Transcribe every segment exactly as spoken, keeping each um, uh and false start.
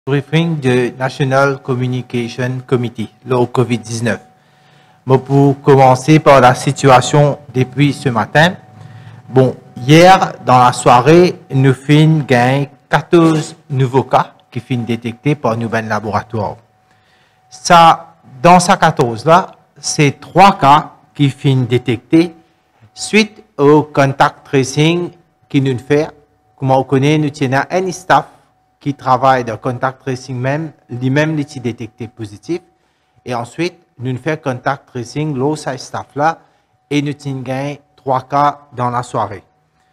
Briefing de National Communication Committee, le COVID dix-neuf. Bon, pour commencer par la situation depuis ce matin. Bon, hier, dans la soirée, nous finissons gagner quatorze nouveaux cas qui finissent détectés par nos laboratoires. Ça, dans ces quatorze-là, c'est trois cas qui finissent détectés suite au contact tracing qui nous fait. Comme on connaît, nous tenons un staff qui travaille dans contact tracing même, lui-même les détecté positif. Et ensuite, nous faisons contact tracing, l'autre staff là, et nous avons trois cas dans la soirée.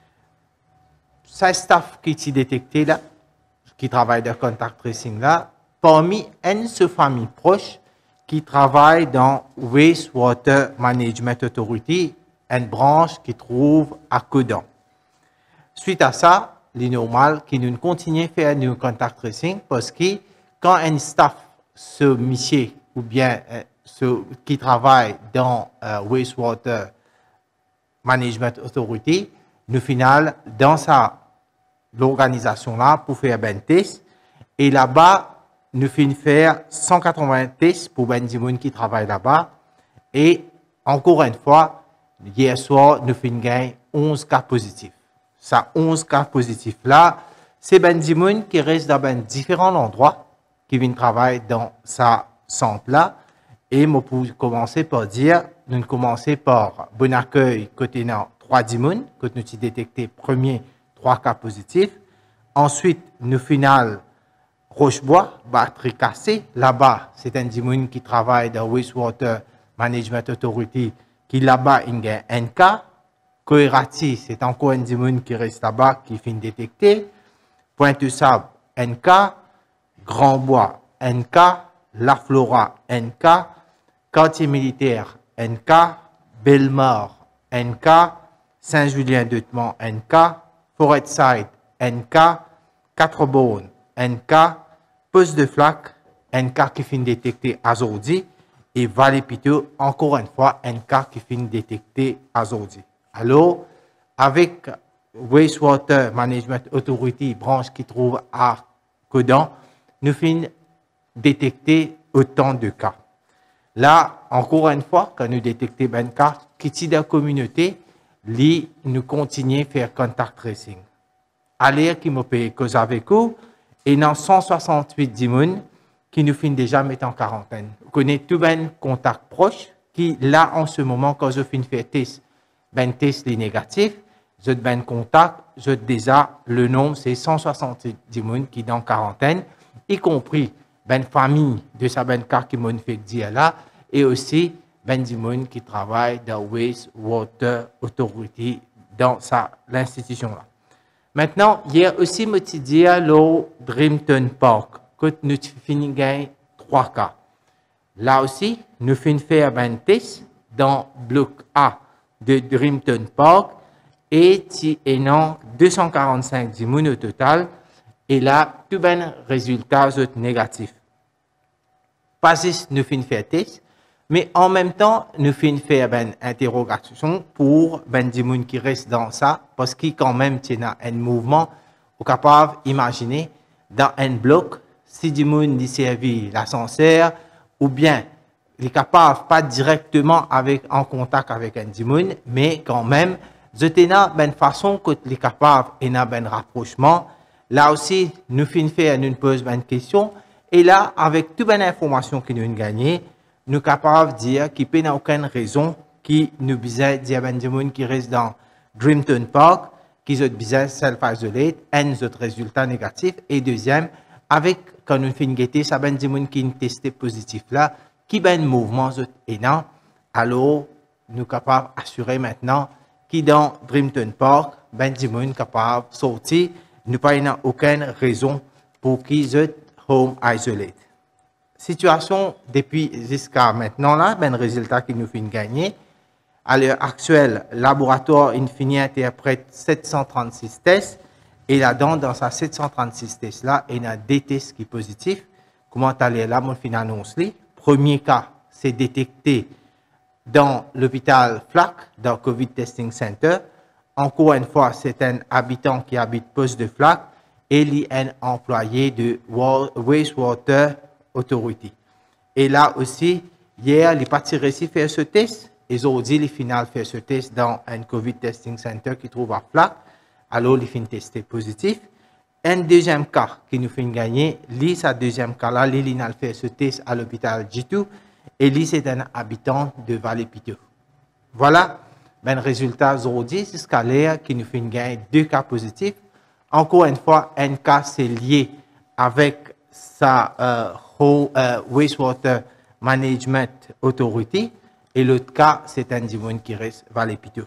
Ce staff qui est détecté là, qui travaille dans contact tracing là, parmi une seule famille proche qui travaille dans Wastewater Management Authority, une branche qui trouve à Codan. Suite à ça, les normal qui nous continuons à faire du contact tracing parce que quand un staff, ce monsieur ou bien euh, ce qui travaille dans euh, Wastewater Management Authority, nous final dans sa l'organisation là pour faire un test et là-bas nous finissons faire cent quatre-vingts tests pour ben du monde qui travaille là-bas et encore une fois hier soir nous finissons gagner onze cas positifs. Ça onze cas positifs là, c'est ben du monde qui reste dans ben différents endroits qui viennent travailler dans sa centre là. Et moi pour commencer par dire, nous commençons par bon accueil côté non trois du monde, quand nous avons détecté premier trois cas positifs. Ensuite, nous final Rochebois, batterie cassée. Là-bas, c'est un du monde qui travaille dans Wastewater Management Authority qui là-bas il y a un cas. Coërati, c'est encore un démon qui reste là-bas, qui finit détecté. Pointe-Sable, N K. Grand-Bois, N K. La Flora, N K. Quartier militaire, N K. Bellemare, N K. Saint-Julien-d'Eutemont, N K. Forêtside, N K. Quatre-Beaunes, N K. Poste de Flac, N K qui finit détecté à Zordi. Et Vallée-Piteux, encore une fois, N K qui finit détecté à Zordi. Alors, avec Wastewater Management Authority, branche qui trouve à Codan, nous finissons détecter autant de cas. Là, encore une fois, quand nous détectons un cas qui est dans la communauté, nous continuons à faire contact tracing. À l'air qui m'a payé cause avec vous, et dans cent soixante-huit dimoun qui nous finissent déjà mettre en quarantaine. Vous connaissez tout un contact proche qui, là, en ce moment, quand je finis de faire test, ben test les négatifs, je ben contact, je déjà le nombre c'est cent soixante-dix personnes qui dans quarantaine, y compris ben famille de sa ben cas qui m'ont fait dire là, et aussi ben du monde qui travaille dans Wastewater Authority dans sa l'institution là. Maintenant, hier aussi me dit à l'eau Dreamton Park que nous finissons gagner trois cas. Là aussi, nous finissons faire ben test dans bloc A de Dreamton Park et qui est deux cent quarante-cinq dimoun au total et là tout ben résultat négatif. Pas juste nous finissons faire test, mais en même temps nous finissons faire ben interrogation pour ben dimoun qui reste dans ça parce qu'il quand même tient un mouvement au capable imaginer dans un bloc si dimoun dit servi l'ascenseur ou bien il est capable pas directement avec en contact avec un dimoun, mais quand même, je tenais ben façon que il est capable et n'a ben rapprochement. Là aussi, nous finissons faire une pose ben question et là avec toute ben information que nous avons gagné, nous capables de dire qu'il n'y a aucune raison qui nous bisait dire ben dimoun qui reste dans Dreamton Park, qui est bisait self-isolate, un autre résultat négatif et deuxième avec quand nous finissons guetter ça ben dimoun qui est testé positif là. Qui ben mouvement énorme, alors nous capables d'assurer maintenant qui dans Dreamton Park, ben dimoun capable de sortir, nous pas aucune raison pour qu'ils soient home isolate. Situation depuis jusqu'à maintenant là, ben résultat qui nous fait gagner. À l'heure actuelle, laboratoire Infini interprète sept cent trente-six tests et là-dedans, dans sa sept cent trente-six tests là, il y a des tests qui sont positifs. Comment aller là, mon fin annonce li. Premier cas, c'est détecté dans l'hôpital Flac, dans le COVID Testing Center. Encore une fois, c'est un habitant qui habite poste de Flac et il est un employé de Wastewater Authority. Et là aussi, hier, il est parti récit faire ce test. Et aujourd'hui, il final fait ce test dans un COVID Testing Center qui trouve à Flac. Alors, il finit testé positif. Un deuxième cas qui nous fait gagner, lui, sa deuxième cas là, il a fait ce test à l'hôpital G deux. Et lui, c'est un habitant de Vallée-Piteux. Voilà, ben, résultat aujourd'hui, c'est scalaire qui nous fait gagner deux cas positifs. Encore une fois, un cas, c'est lié avec sa euh, whole, euh, Wastewater Management Authority. Et l'autre cas, c'est un dimon qui reste Vallée-Piteux.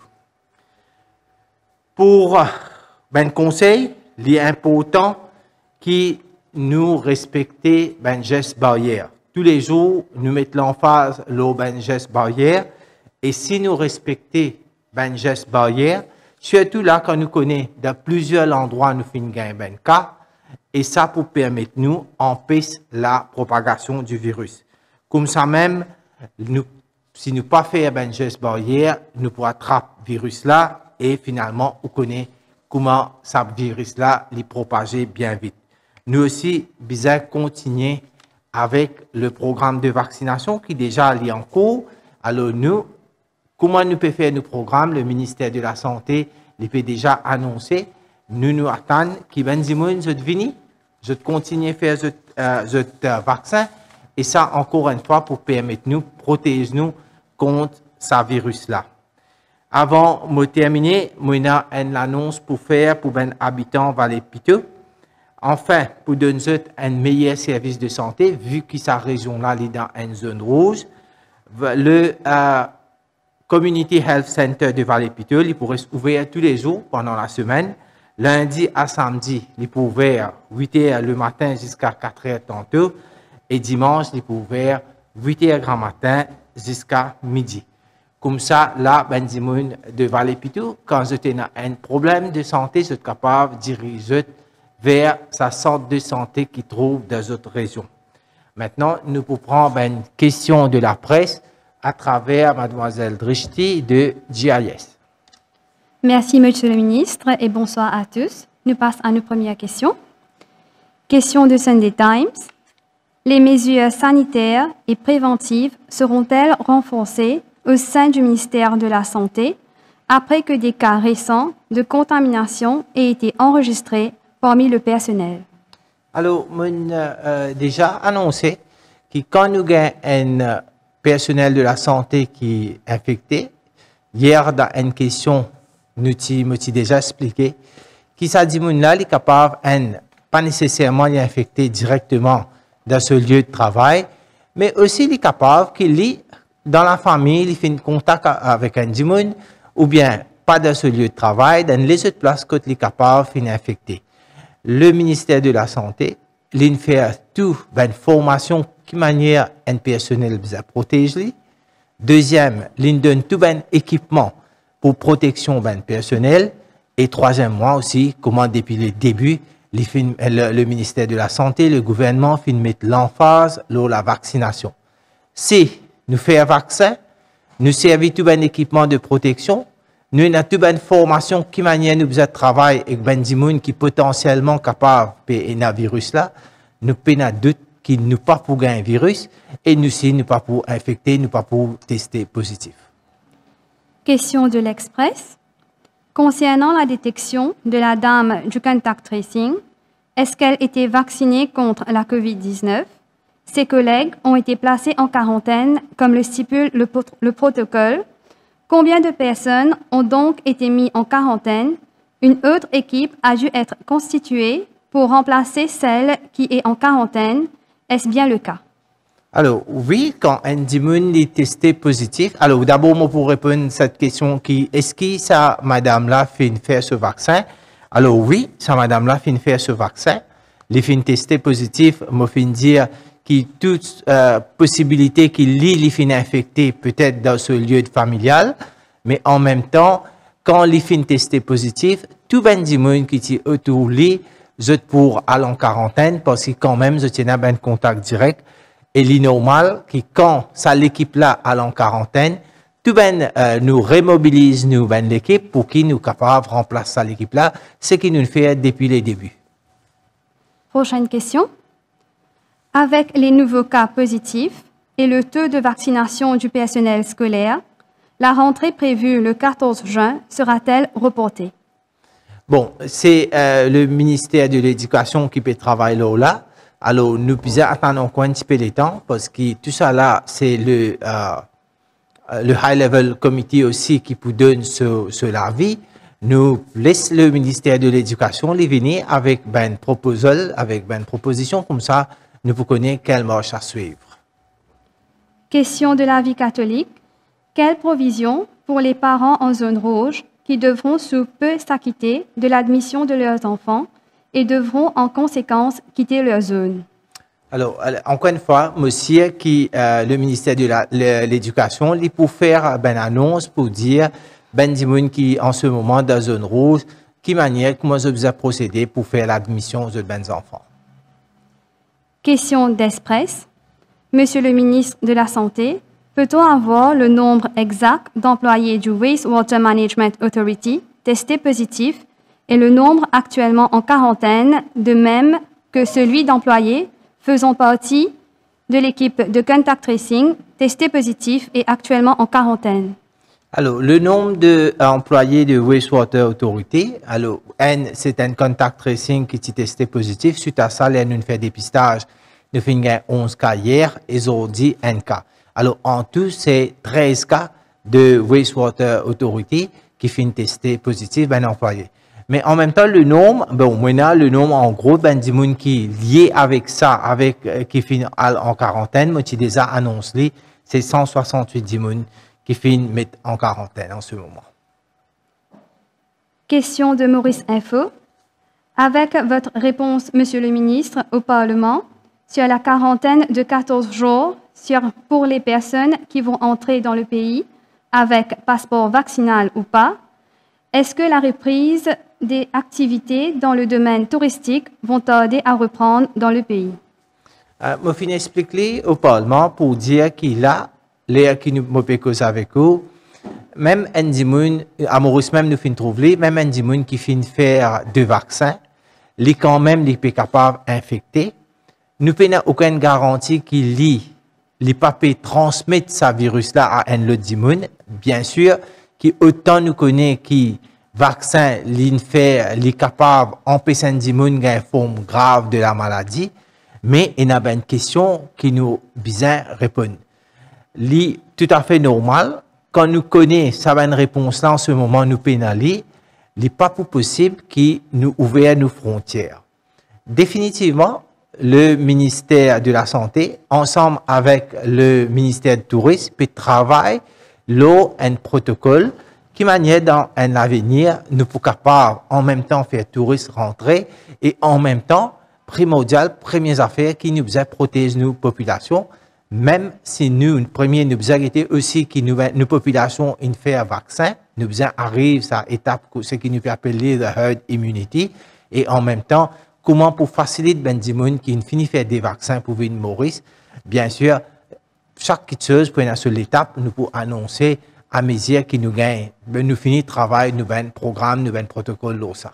Pour ben conseil, il est important que nous respecter ben gestes barrières. Tous les jours, nous mettons l'emphase sur ben gestes barrières. Et si nous respectons ben gestes barrières, surtout là quand nous connaissons dans plusieurs endroits nous faisons gagner ben cas, et ça pour permettre nous empêcher la propagation du virus. Comme ça même, nous si nous pas faire ben geste barrière, nous pourrons attraper le virus là et finalement, on connaît comment ce virus là les propager bien vite. Nous aussi, besoin continuer avec le programme de vaccination qui déjà est en cours. Alors nous, comment nous pouvons faire nos programmes? Le ministère de la Santé il peut déjà annoncer. Nous nous attendons qu'il ben dimon je vini, je continue à faire ce euh, euh, vaccin. Et ça, encore une fois, pour permettre nous, protéger nous contre ce virus-là. Avant de terminer, moi, j'ai une annonce pour faire pour les habitants Vallée-Piteux. Enfin, pour donner un meilleur service de santé, vu que sa région-là est dans une zone rouge, le euh, Community Health Center de Vallée-Piteux, il pourrait s'ouvrir tous les jours pendant la semaine. Lundi à samedi, il peut ouvrir huit heures le matin jusqu'à quatre heures tantôt. Et dimanche, il peut ouvrir huit heures grand matin jusqu'à midi. Comme ça, là, ben dimon de Vallée-Piteux, quand je ai un problème de santé, je suis capable de diriger vers sa centre de santé qui trouve dans d'autres régions. Maintenant, nous pouvons prendre une question de la presse à travers Mademoiselle Drishti de G I S. Merci, Monsieur le Ministre, et bonsoir à tous. Nous passons à nos premières questions. Question de Sunday Times. Les mesures sanitaires et préventives seront-elles renforcées au sein du ministère de la Santé après que des cas récents de contamination aient été enregistrés parmi le personnel? Alors, on a euh, déjà annoncé que quand nous avons un personnel de la santé qui est infecté, hier dans une question, nous avons déjà expliqué que ça dit que là est capable de pas nécessairement infecter directement dans ce lieu de travail, mais aussi il est capable qu'il est dans la famille, il fait contact avec un dimon, ou bien pas dans ce lieu de travail, dans les autres places qu'il est capable de infecter. Le ministère de la Santé, il fait tout, une formation qui manière un personnel à protéger. Deuxième, il donne tout un équipement pour protection ben personnel. Et troisièmement aussi, comment depuis le début, le, le ministère de la Santé, le gouvernement, fin mettre l'emphase sur la vaccination. Si nous faisons un vaccin, nous servons tout un équipement de protection, nous avons toute une formation qui manière nous besoin de travail avec ben dimon qui potentiellement capable de un virus là, nous pouvons doute qu'il nous pas pour gagner un virus et nous aussi nous pas pour infecter, nous pas pour tester positif. Question de l'Express. Concernant la détection de la dame du contact tracing, est-ce qu'elle était vaccinée contre la COVID dix-neuf? Ses collègues ont été placés en quarantaine comme le stipule le, le protocole. Combien de personnes ont donc été mises en quarantaine? Une autre équipe a dû être constituée pour remplacer celle qui est en quarantaine. Est-ce bien le cas? Alors, oui, quand un dimon est testé positif, alors d'abord, moi, pour répondre à cette question, qui, est-ce que ça, madame-là, fait faire ce vaccin? Alors, oui, ça, madame-là, fait faire ce vaccin. Les fins testés positifs, moi, fin dire qu'il y a toute euh, possibilité qu'il lit les fins infectés peut-être dans ce lieu familial, mais en même temps, quand les fins testés positifs, tout ben dimon qui est autour de lui, je pour aller en quarantaine parce que quand même, je tiens à un contact direct. Et il est normal que quand ça l'équipe là aller en quarantaine, tout ben euh, nous remobilise nous ben l'équipe pour qu'il nous capable de remplacer l'équipe là, ce qui nous fait depuis le début. Prochaine question. Avec les nouveaux cas positifs et le taux de vaccination du personnel scolaire, la rentrée prévue le quatorze juin sera-t-elle reportée? Bon, c'est euh, le ministère de l'Éducation qui peut travailler là, là. Alors, nous pouvons attendre encore un petit peu de temps parce que tout ça là, c'est le, euh, le High Level Committee aussi qui peut donner ce, ce l'avis. Nous laissons le ministère de l'Éducation les venir avec une proposal, avec une proposition comme ça, nous vous connaissons quelle marche à suivre. Question de la vie catholique. Quelles provisions pour les parents en zone rouge qui devront sous peu s'acquitter de l'admission de leurs enfants et devront en conséquence quitter leur zone? Alors, encore une fois, monsieur, qui, euh, le ministère de l'Éducation, il peut faire une annonce pour dire, ben, du monde qui, en ce moment, dans la zone rouge, qui manière, comment vous avez procédé pour faire l'admission de ben enfants? Question d'Express. Monsieur le ministre de la Santé, peut-on avoir le nombre exact d'employés du Wastewater Management Authority testés positifs et le nombre actuellement en quarantaine, de même que celui d'employés faisant partie de l'équipe de contact tracing testés positifs et actuellement en quarantaine? Alors, le nombre d'employés de Wastewater Authority, alors, N, c'est un contact tracing qui est testé positif. Suite à ça, là, nous fait dépistage. Nous faisons onze cas hier et aujourd'hui un cas. Alors, en tout, c'est treize cas de Wastewater Authority qui finissent testés positifs, ben employés. Mais en même temps, le nombre, bon, maintenant, le nombre, en gros, ben, du monde qui est lié avec ça, avec, euh, qui finit en quarantaine, moi, tu déjà annoncé, c'est cent soixante-huit du monde qui finissent mettre en quarantaine en ce moment. Question de Maurice Info. Avec votre réponse, Monsieur le ministre, au Parlement, sur la quarantaine de quatorze jours sur, pour les personnes qui vont entrer dans le pays avec passeport vaccinal ou pas, est-ce que la reprise des activités dans le domaine touristique vont tarder à reprendre dans le pays? Euh, je vais expliquer au Parlement pour dire qu'il a, les qui nous m'opécos avec eux, même un dimoun, à Maurice même nous fin trouver, même un dimoun qui fin faire deux vaccins, les quand même les peut capable d'infecter. Nous n'avons aucune garantie qu'il lit les papiers transmettent ce virus-là à un autre dimoun. Bien sûr, qui autant nous connaît qui vaccin, l'infect, les capable d'empêcher un dimoun d'une forme grave de la maladie, mais il y a une question qui nous besoin répondre. C'est tout à fait normal. Quand nous connaissons ça une réponse là en ce moment nous pénalise, il n'est pas possible qu'il nous ouvre nos frontières. Définitivement, le ministère de la Santé, ensemble avec le ministère du Tourisme, peut travailler là un protocole qui manière dans un avenir nous pour capable en même temps faire touristes rentrer et en même temps primordial premières affaires qui nous a protéger nos populations. Même si nous, une première, nous avons été aussi que nous, nos populations, une fait un vaccin, nous arrive à étape, ce qui nous fait appeler la herd immunity, et en même temps, comment pour faciliter ben du monde qui finit faire des vaccins pour venir Maurice. Bien sûr, chaque chose pour une seule étape, nous pouvons annoncer à mesure qui nous gagne, ben nous finit travail, nous un programme, nous un protocole, là, ça.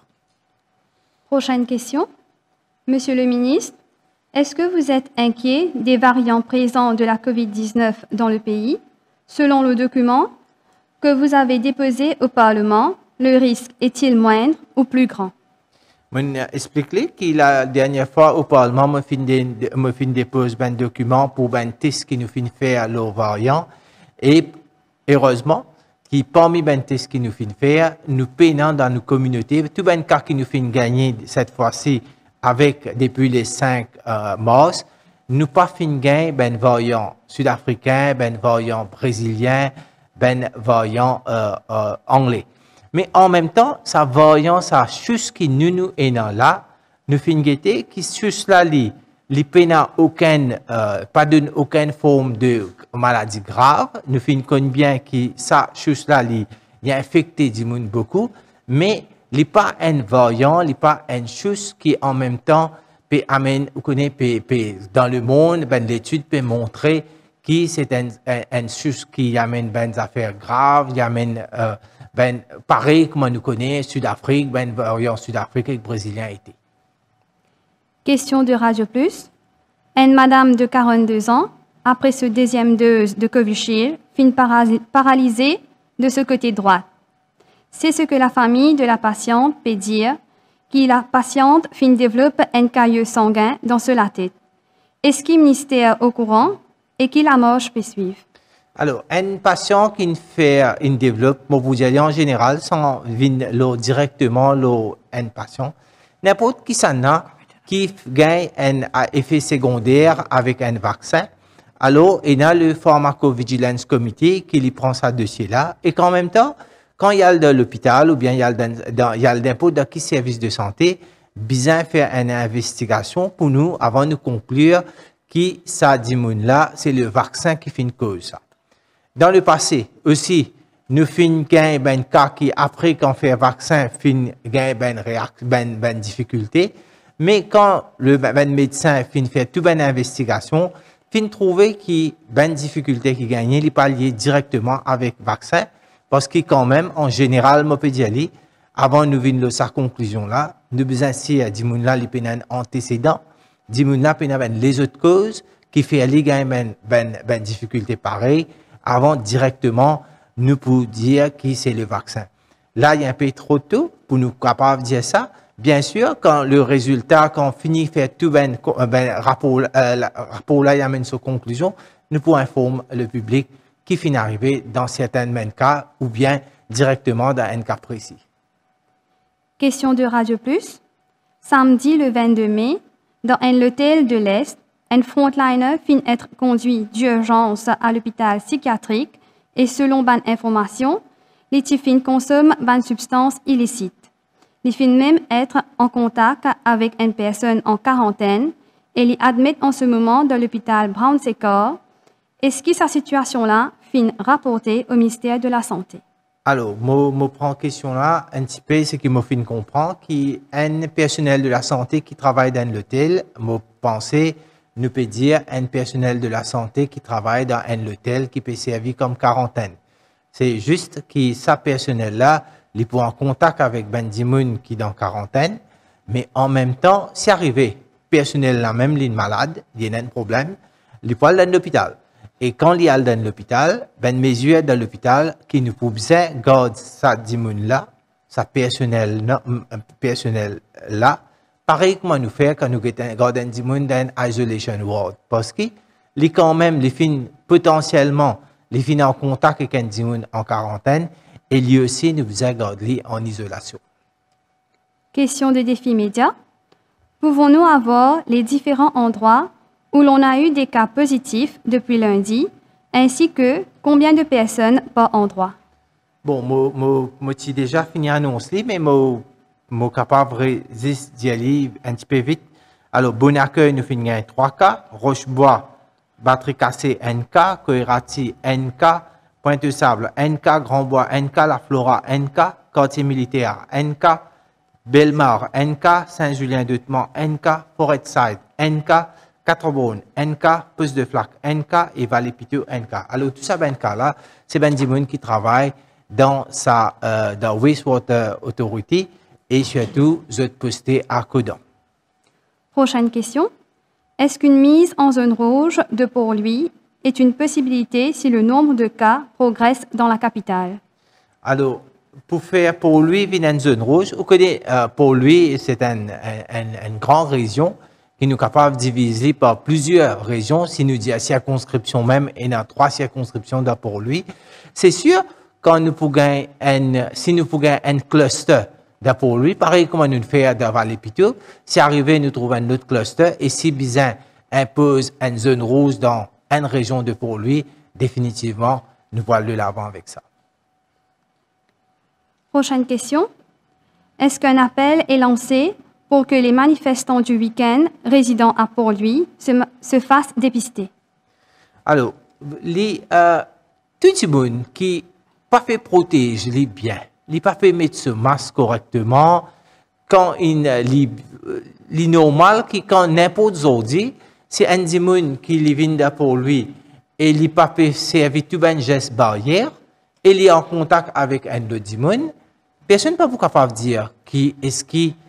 Prochaine question. Monsieur le ministre, est-ce que vous êtes inquiet des variants présents de la COVID dix-neuf dans le pays? Selon le document que vous avez déposé au Parlement, le risque est-il moindre ou plus grand? Je vais expliquer que la dernière fois au Parlement, je fin dépose un document pour un test qui nous fin faire leurs variants. Et heureusement, qui parmi les tests qui nous fin faire, nous peinons dans nos communautés, tout un cas qui nous fin gagner cette fois-ci, avec depuis les cinq euh, mars, nous pas fin gain ben variant sud-africain, ben variant brésilien, ben variant euh, euh, anglais. Mais en même temps, ça variant, ça juste qui nous nous est là, nous fin guetter qui juste là li, li pena aucune, euh, pas d'une aucune forme de maladie grave, nous fin connaît bien qui ça juste là li, il a infecté du monde beaucoup, mais il n'est pas un variant, il n'est pas une chose qui en même temps peut amener, vous connaissez, peut, peut, dans le monde, ben, l'étude peut montrer que c'est une un, un chose qui amène ben, des affaires graves, qui amène, euh, ben, pareil comme nous connaissons, Sud-Afrique, ben, variant Sud-Afrique et Brésilien été. Question de Radio Plus. Une madame de quarante-deux ans, après ce deuxième dose de Covishield, fin paralysée de ce côté droit. C'est ce que la famille de la patiente peut dire, que la patiente fin développe un caillou sanguin dans la tête. Est-ce que le ministère est au courant et que la marche peut suivre? Alors, un patient qui fait, il développe, moi vous dire en général, sans venir directement un patient, n'importe qui s'en a, qui gagne un effet secondaire avec un vaccin, alors il y a le Pharmacovigilance Committee qui lui prend ce dossier-là, et qu'en même temps, quand il y a dans l'hôpital ou bien il y a dans, il y a l'impôt dans qui service de santé, besoin faire une investigation pour nous, avant de conclure que ça dit là, c'est le vaccin qui fait une cause. Ça. Dans le passé aussi, nous fin gain ben cas qui après qu'on fait vaccin fin gain ben réaction ben ben difficulté. Mais quand le ben médecin fin fait toute une investigation, fin trouver qu'il ben difficulté qui gagne, il pas lié directement avec vaccin, parce que quand même en général, moi peut dire avant nous venir sa conclusion là, nous besoin si à dimoun là les pénal antécédents, dimoun là pénal les autres causes qui fait aller gain ben ben ben difficulté pareil, avant directement nous pour dire qui c'est le vaccin. Là il y a un peu trop tôt pour nous capables de dire ça. Bien sûr, quand le résultat, quand on finit de faire tout ben, ben rapport, euh, rapport là, il amène sa conclusion, nous pouvons informer le public qui finit d'arriver dans certains cas ou bien directement dans un cas précis. Question de Radio Plus. Samedi le vingt-deux mai, dans un hôtel de l'Est, un frontliner finit être conduit d'urgence à l'hôpital psychiatrique et selon ban information, les tifines consomment ban substances illicites. Ils finissent même être en contact avec une personne en quarantaine et les admettent en ce moment dans l'hôpital Brown-Séquard. Est-ce que cette situation-là finit rapportée au ministère de la Santé? Alors, je prends question là un petit peu, ce qui me fait comprendre qu'il y a un personnel de la santé qui travaille dans l'hôtel. Je pense, nous peut dire un personnel de la santé qui travaille dans un hôtel qui peut servir comme quarantaine. C'est juste que ce personnel-là, il est en contact avec ben Dimoun qui est dans quarantaine, mais en même temps, si arrivé, personnel là même, il est malade, il y a un problème, il peut aller dans l'hôpital. Et quand il est dans l'hôpital, ben mesure dans l'hôpital qui nous peut bien garder sa Dimoun là, sa personnel là, personnel là, pareil comment nous faire quand nous gardons Dimoun dans isolation ward, parce que les quand même les fins potentiellement les fins en contact avec un Dimoun en quarantaine. Et lui aussi, nous vous garder en isolation. Question de défi média. Pouvons-nous avoir les différents endroits où l'on a eu des cas positifs depuis lundi, ainsi que combien de personnes par endroit? Bon, je suis déjà fini d'annoncer, mais je suis capable d'y aller un petit peu vite. Alors, Bon Accueil, nous finissons trois cas. Rochebois, Batterie cassée, un cas. Coërati, un cas. Pointe-Sable, N K, Grand-Bois, N K, La Flora, N K, Quartier Militaire, N K, Belmar, N K, Saint-Julien-d'Outemont, N K, Forêt-Side, N K, Quatre-Beaunes, N K, Pouce de Flac, N K et Vallée-Pitou, N K. Alors, tout ça, ben N K là, c'est ben Dimoun qui travaille dans sa, euh, dans Wastewater Authority et surtout, vous êtes posté à Coudon. Prochaine question. Est-ce qu'une mise en zone rouge de Port-Louis est une possibilité si le nombre de cas progresse dans la capitale? Alors, pour faire pour lui une zone rouge, vous connaissez, euh, pour lui, c'est une un, un grande région qui nous est capable de diviser par plusieurs régions. Si nous disons circonscription même, et dans trois circonscriptions dans pour lui, c'est sûr, quand nous pouvons un, si nous pouvons un cluster de pour lui, pareil comme nous le faisons dans Vallée-Pitou, si arrivé, nous trouvons un autre cluster, et si besoin impose une zone rouge dans une région de pour lui, définitivement, nous voyons de l'avant avec ça. Prochaine question. Est-ce qu'un appel est lancé pour que les manifestants du week-end résidant à Port-Louis se, se fassent dépister? Alors, les, euh, tout le monde qui pas fait protéger les biens, les pas fait mettre ce masque correctement, quand il est normal, qui quand n'importe aujourd'hui, c'est un dimoun qui vient pour lui et il pas fait servir tout un geste barrière, et il est en contact avec un autre dimoun, personne ne peut pas capable de dire qui est-ce qui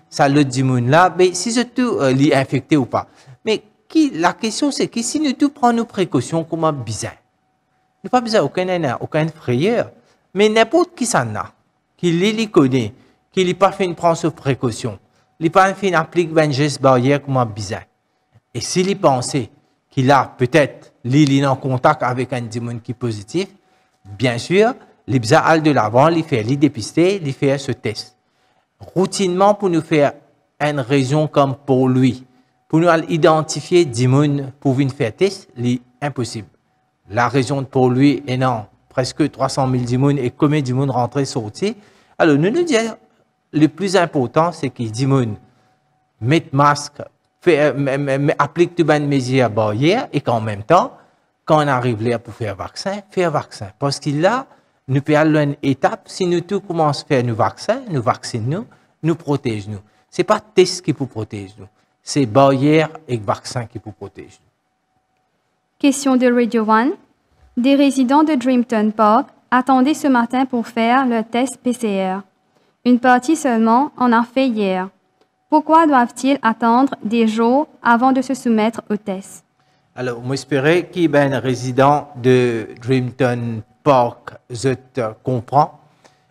ça le dit là, mais si je tout euh, l'y infecté ou pas. Mais qui, la question c'est que si nous tout prenons nos précautions, comment bizarre. Nous pas besoin aucun aucun frayeur, mais n'importe qui s'en a, qui les connaît, qui n'a pas fait une prendre ses précautions, il pas fait une applique un geste barrière comment bizarre. Et s'il y pensait qu'il a peut-être l'île en contact avec un démon qui est positif, bien sûr, les bizarres allent de l'avant, les faire les dépister, les faire ce test. Routinement, pour nous faire une raison comme pour lui, pour nous identifier démon pour venir faire test, c'est impossible. La raison pour lui est non, presque trois cent mille démons et combien de démons rentrés sortis. Alors, nous nous disons, le plus important, c'est que les démons mettent masque, fait, euh, appliquent toutes les mesures barrières et qu'en même temps, quand on arrive là pour faire vaccin, faire vaccin. Parce que là, nous pouvons aller à une étape, si nous tous commençons à faire nos vaccins, nous vaccinons, nous protégeons nous. Ce n'est pas test qui peut protéger nous, c'est barrière et vaccin qui peut protéger nous. Question de Radio One. Des résidents de Dreamton Park attendaient ce matin pour faire le test P C R. Une partie seulement en a fait hier. Pourquoi doivent-ils attendre des jours avant de se soumettre au test? Alors, moi, j'espérais qu'il y ait un résident de Dreamton Park, je te comprends.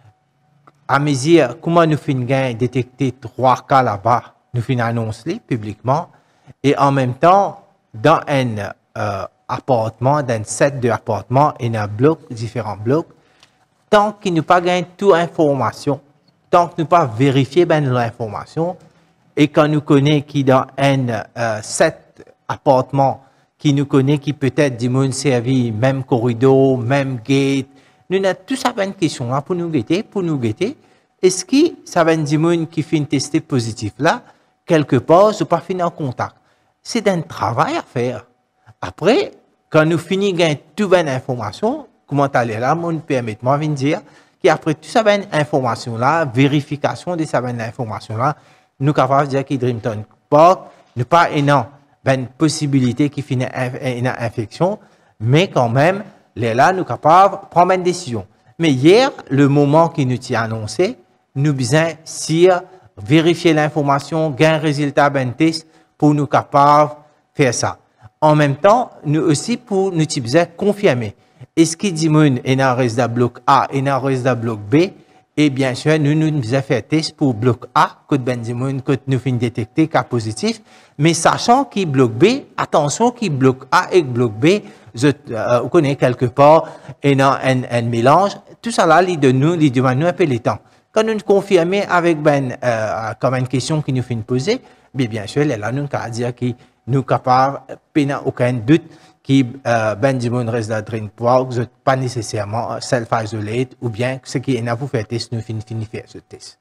À mesure, comment nous finissons détecter trois cas là-bas, nous finissons annoncer publiquement, et en même temps, dans un euh, appartement, dans un set d'appartements, et un bloc, différents blocs, tant qu'il n'y a pas gagné toute information, tant que nous pas vérifié ben l'information, et quand nous connaissons qui dans un euh, set appartement qui nous connaît, qui peut-être du monde servi, même corridor, même gate, nous avons tout ça une question là pour nous guetter, pour nous guetter. Est-ce que ça va du monde qui fait une test positif là, quelque part, je pas fini en contact. C'est un travail à faire. Après, quand nous finissons de gagner toute bonne information, comment aller là, mon permettez-moi de dire qu'après tout ça bonne information là, vérification de ça bonne information là, nous sommes capables de dire que Dreamton Park n'est pas énorme. Une possibilité qui finit une infection, mais quand même, les là, nous sommes capables de prendre une décision. Mais hier, le moment qui nous a annoncé, nous besoin de vérifier l'information, gagner un résultat d'un test pour nous capables de faire ça. En même temps, nous aussi, pour nous besoin confirmer. Est-ce qu'il dit que est dans le résultat bloc A et dans le résultat bloc B? Et bien sûr, nous nous avons fait un test pour bloc A, que ben dimon, que nous finissons détecter cas positif, mais sachant qu'il bloc B, attention qu'il bloc A et bloc B, je euh, vous connaissez quelque part, et dans un, un mélange, tout ça là, il de nous, il demande nous un peu le temps. Quand nous nous confirmons avec ben, euh, comme une question qui nous fait poser, bien, bien sûr, là, nous avons dire que nous sommes capables, pas aucun doute, qui euh, ben du monde reste dans Dream Park, vous n'êtes pas nécessairement self-isolate ou bien ce qui est pour faire test, nous finissons de faire ce test.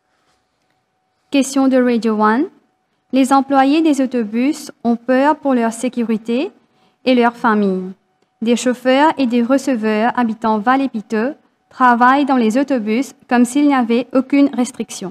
Question de Radio One. Les employés des autobus ont peur pour leur sécurité et leur famille. Des chauffeurs et des receveurs habitant Vallée-Piteux travaillent dans les autobus comme s'il n'y avait aucune restriction.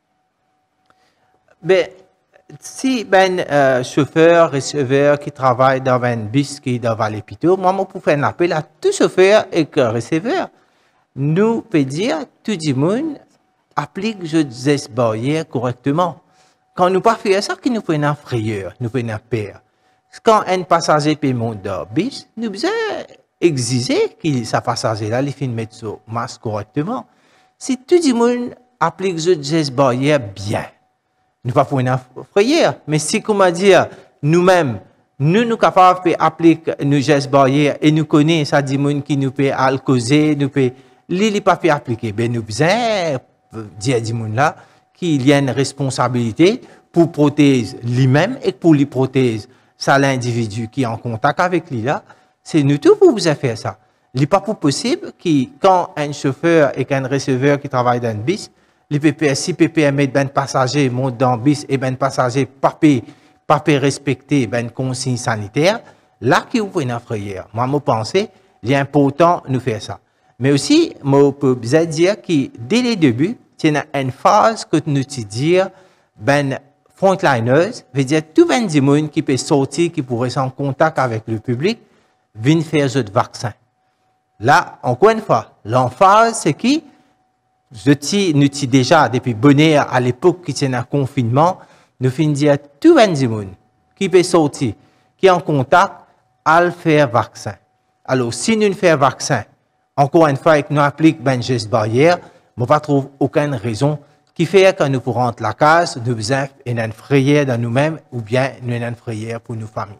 Ben, si ben euh, chauffeur, receveur qui travaille dans un bus qui est dans Vallée-Piteux, moi, je peux faire un appel à tout chauffeur et que receveur. Nous peut dire tout le monde applique je geste barrière correctement. Quand nous pas faire ça, que nous prenons un frayeur, nous prenons un père. Quand un passager peut monter dans le bus, nous devons exiger que ce passager-là, il finisse mettre son masque correctement. Si tout le monde applique je geste barrière bien, nous pas pour une frayeur, mais si, comment dire, nous-mêmes, nous nous capables d'appliquer nos gestes barrières et nous connaissons ça, des gens qui nous peut causer, nous peut, les pas peut appliquer, ben nous besoin dire à des gens là qu'il y a une responsabilité pour protéger lui-même et pour lui protéger ça l'individu qui est en contact avec lui là, c'est nous tous pour vous faire ça. Il n'est pas possible que quand un chauffeur et qu'un receveur qui travaille dans un bus, les P P S, si P P M et ben passager montent dans le bus et ben passager pas pas respecter ben consignes sanitaires, là qui vous pouvez en frayeur. Moi, je pense il est important de nous faire ça. Mais aussi, je peux bien dire que dès le début, il y a une phase que nous dire ben frontliners, veut dire tout ben du monde qui peut sortir, qui pourrait être en contact avec le public, viennent faire ce vaccin. Là, encore une fois, l'emphase, c'est qui je t'y, nous t'y déjà, depuis bonnet à l'époque qui tient un confinement, nous finissons dire tout le monde qui peut sortir, qui est en contact, à le faire vaccin. Alors, si nous faisons vaccin, encore une fois, et que nous appliquons ben geste barrière, je ne trouve aucune raison qui fait que nous pourrons rentrer la case, nous faisons une frayeur dans nous-mêmes ou bien une frayeur pour nos familles.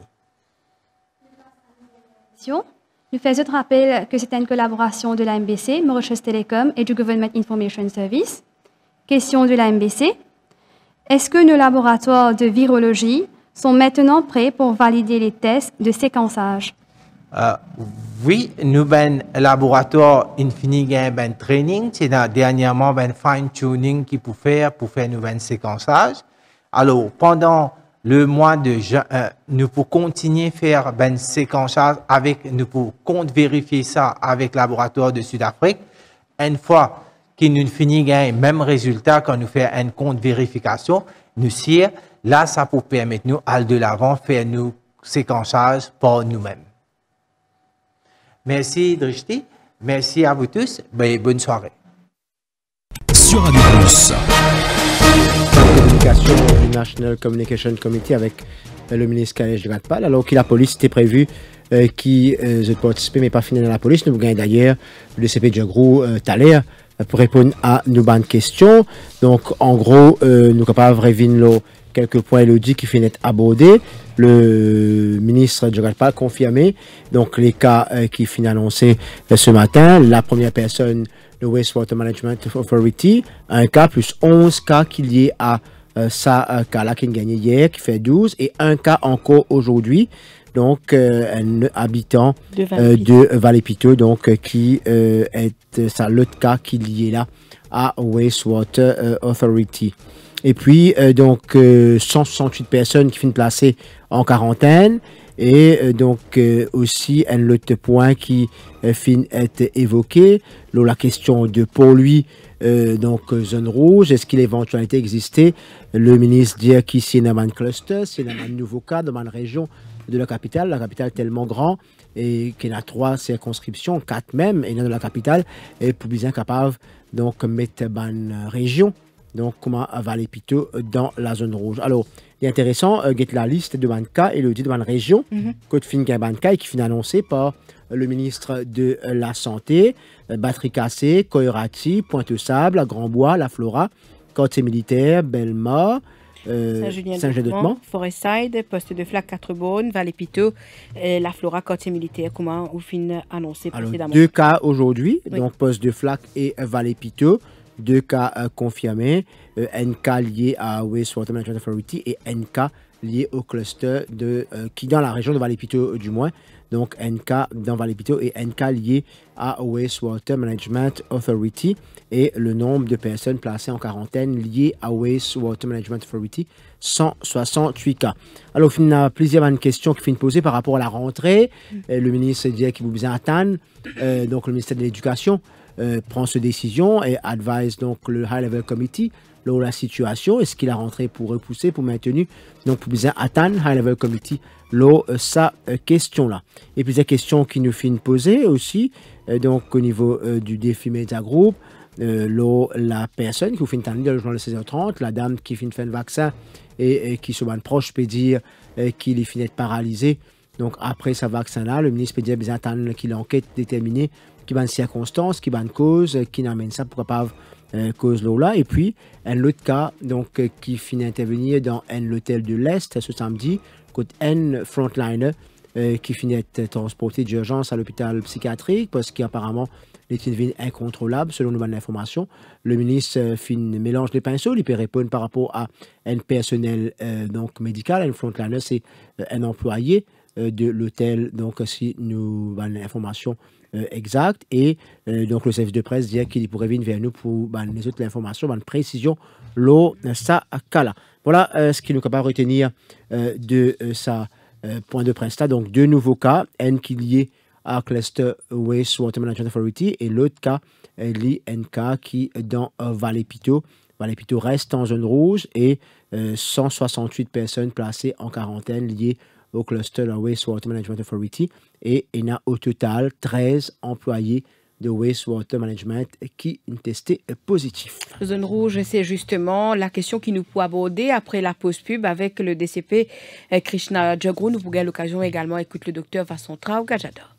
Nous faisons autre rappel que c'était une collaboration de l'A M B C, Mauritius Telecom et du Government Information Service. Question de l'A M B C. Est-ce que nos laboratoires de virologie sont maintenant prêts pour valider les tests de séquençage? Euh, oui, nous avons un laboratoire infini un training, c'est dernièrement un fine-tuning qui peut faire pour faire un séquençage. Alors, pendant le mois de juin, euh, nous pouvons continuer à faire un séquençage avec, nous pouvons compte vérifier ça avec le laboratoire de Sud-Afrique. Une fois qu'il nous finit le même résultat quand nous faisons un compte vérification, nous sire, là, ça peut permettre nous, aller de l'avant, faire nos séquençages par nous-mêmes. Merci Drishti, merci à vous tous, ben, bonne soirée. Sur Radio Plus. Communication du National Communication Committee avec euh, le ministre Khaled Jratpal, alors que la police était prévue euh, qui euh, a participé mais pas fini dans la police. Nous gagnons d'ailleurs le C P Djogrou euh, Thaler euh, pour répondre à nos bonnes questions. Donc en gros, euh, nous sommes capables de revenir quelques points Elodie qui finit abordé. Le ministre Jratpal a confirmé donc les cas euh, qui finissent annoncés euh, ce matin. La première personne, le Wastewater Management Authority, un cas plus onze cas qui liés à euh, ça, euh, cas-là qui a gagné hier, qui fait douze, et un cas encore aujourd'hui, donc euh, un habitant de, euh, de Vallée-Piteau, donc euh, qui euh, est euh, ça l'autre cas qui est lié là à Wastewater euh, Authority. Et puis, euh, donc, euh, cent soixante-huit personnes qui finissent placées en quarantaine. Et euh, donc, euh, aussi, un autre point qui euh, finit être évoqué, là, la question de pour lui, euh, donc, zone rouge, est-ce qu'il y a éventualité existé? Le ministre dit qu'ici, il y a un cluster, c'est un nouveau cas dans une région de la capitale. La capitale est tellement grande et qu'il y a trois circonscriptions, quatre même, et dans la capitale, et pour bien capable, donc, mettre une région. Donc, comment Vallée-Piteau dans la zone rouge. Alors, il est intéressant, euh, la liste de Banca et le dit de la région, mm-hmm. Côte fin Banca, qui finit annoncé par le ministre de la Santé, euh, Batterie Cassée, Coirati, Pointe-Sable, Grand-Bois, La Flora, Quartier Militaire, Bellemare, euh, Saint-Julien-de-Mont, Forestside, Poste de Flac, Quatre-Beaunes, Vallée-Piteau, euh, La Flora, Quartier Militaire. Comment vous finissez annoncé précédemment? Deux cas aujourd'hui, oui. Donc Poste de Flac et euh, Vallée-Piteau. Deux cas euh, confirmés, euh, un cas lié à Wastewater Management Authority et un cas lié au cluster de, euh, qui dans la région de Vallée-Piteau du moins. Donc un cas dans Vallée-Piteau et un cas lié à Wastewater Management Authority. Et le nombre de personnes placées en quarantaine liées à Wastewater Management Authority, cent soixante-huit cas. Alors, il y a plusieurs questions qui finissent posées par rapport à la rentrée. Euh, le ministre dit qu'il vous besoin attendre, euh, donc le ministère de l'Éducation. Euh, prend cette décision et advise donc le High Level Committee là où la situation, est-ce qu'il a rentré pour repousser, pour maintenir, donc pour bien attendre High Level Committee là euh, sa euh, question là. Et puis des questions qui nous finissent poser aussi, euh, donc au niveau euh, du défi Media Group, euh, là, la personne qui vous finit attendre le journal de seize heures trente, la dame qui finit faire le vaccin et, et qui se van proche peut dire euh, qu'il est fini d'être paralysé. Donc après ce vaccin-là, le ministre peut dire bien attendre qu'il enquête déterminée qui va une circonstance, qui va une cause, qui n'amène ça pour pas euh, cause là. Et puis, un autre cas donc, euh, qui finit d'intervenir dans un l'hôtel de l'Est ce samedi, côté un frontliner euh, qui finit d'être transporté d'urgence à l'hôpital psychiatrique parce qu'apparemment, est une vie incontrôlable selon nos bonnes informations. Le ministre euh, fin, mélange les pinceaux, il peut répondre par rapport à un personnel euh, donc, médical. Un frontliner, c'est euh, un employé euh, de l'hôtel, donc si nous avons l'information Euh, exact et euh, donc le service de presse dit qu'il pourrait venir vers nous pour ben, les autres informations, ben, précision, l'eau, ça, là. Voilà euh, ce qui nous est capable de retenir euh, de euh, sa euh, point de presse là. Donc deux nouveaux cas, un qui est lié à Cluster Wastewater Management Authority et l'autre cas est lié à un cas qui est dans euh, Vallée-Piteau. Vallée-Piteau reste en zone rouge et euh, cent soixante-huit personnes placées en quarantaine liées au cluster Wastewater Management Authority et il y a au total treize employés de Wastewater Management qui ont testé positif. Zone rouge, c'est justement la question qui nous peut aborder après la pause pub avec le D C P Krishna Jagru. Nous pourrons l'occasion également d'écouter le docteur Vassantra Gajada.